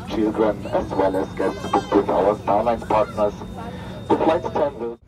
children as well as guests booked with our Starline partners. The flight time will...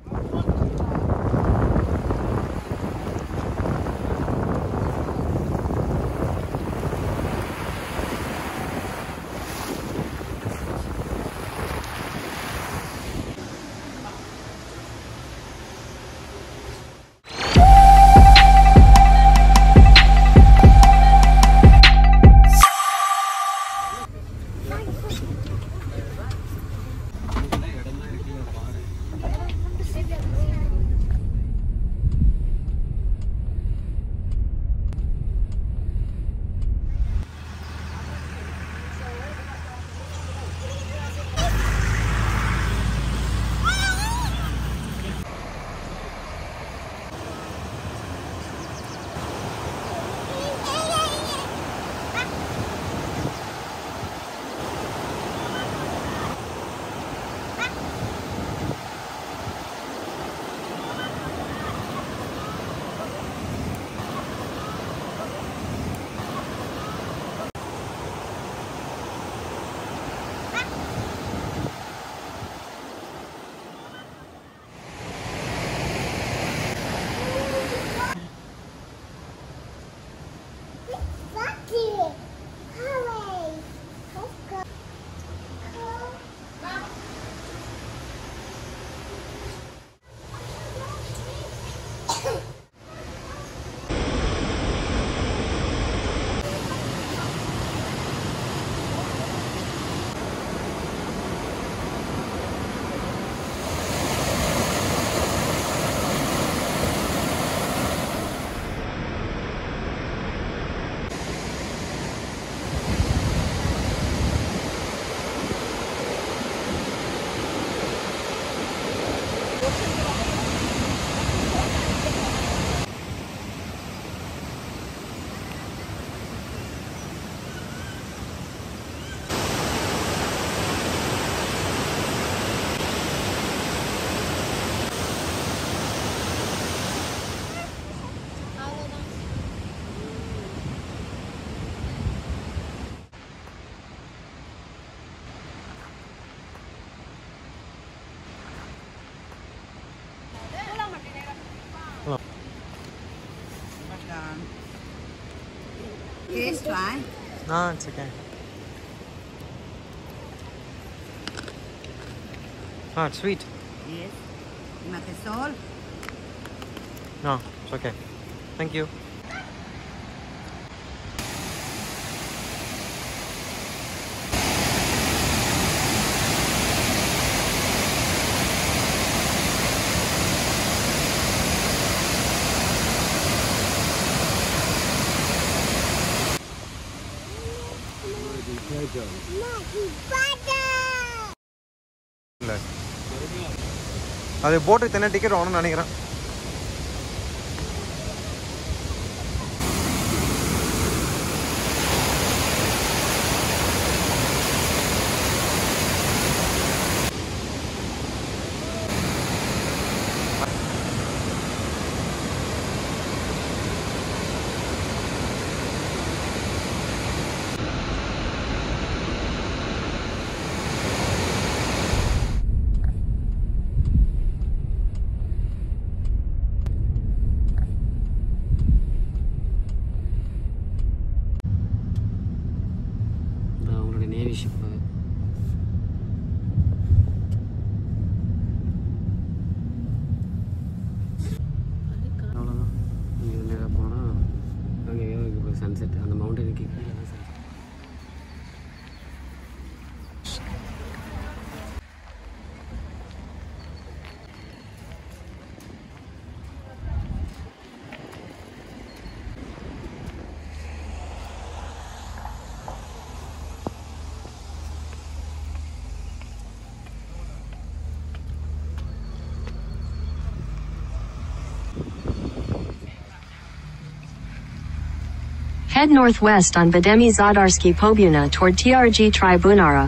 Taste fine. No, it's okay. Oh, it's sweet. Yes. You want the salt? No, it's okay. Thank you. அது போட்டுக்கு தனியாக ticket வாங்கணும்னு நினைக்கிறேன். Sunset அந்த மவுண்டனுக்கு Head northwest on Bademi Zadarski Pobuna toward TRG Tribunara.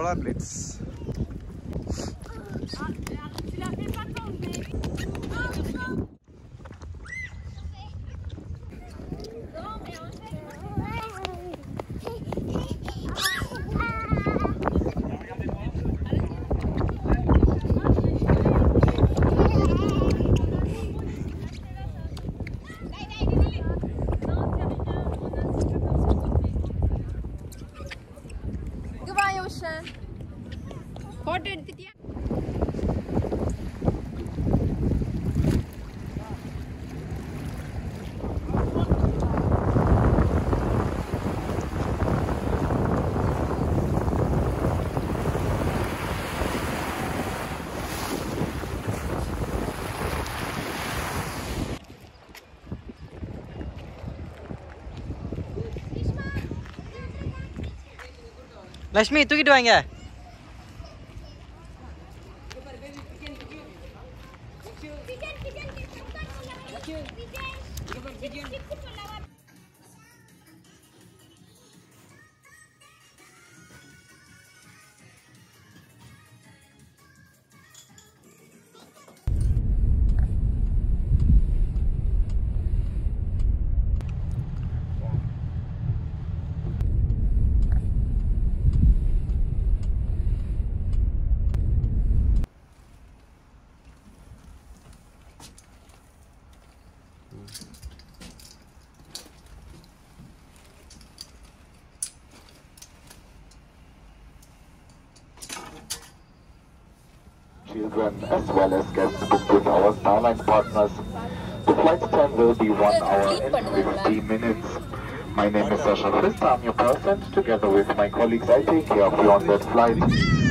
solar plates. Foto எடுத்துட்டியா? லட்சுமி தூக்கிட்டு வாங்க. Children as well as guests booked with our Starline partners. The flight time will be 1 hour and 50 minutes. My name is Sasha Christa. I'm your person. Together with my colleagues, I take care of you on that flight.